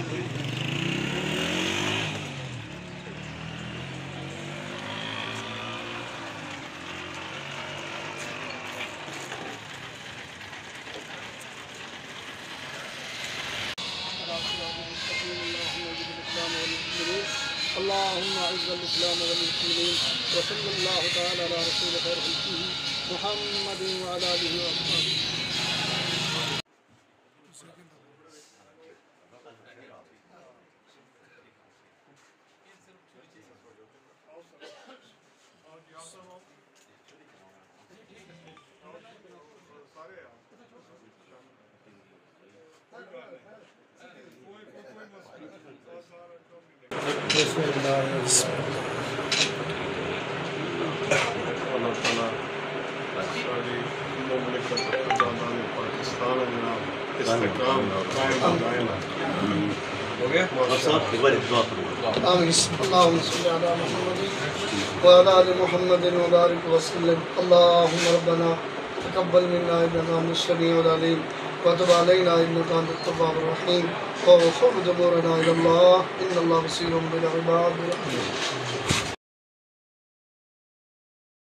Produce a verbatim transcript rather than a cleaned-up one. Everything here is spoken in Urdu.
اللهم اعز الاسلام والمسلمين وصلى الله تعالى على رسول خير خلقه محمد وعلى اله واصحابه. اللہ تعالیٰ ساری مملکت آزادان پاکستان میں استحکام قائم دائم ہو گیا. آمین. اللهم صل على محمد وعلى آل محمد وبارك وسلم. اللهم ربنا تقبل منا إنك أنت السميع العليم وتب علينا إنك أنت التواب الرحيم واغفر ذنوبنا إلى الله إن الله بصير بالعباد.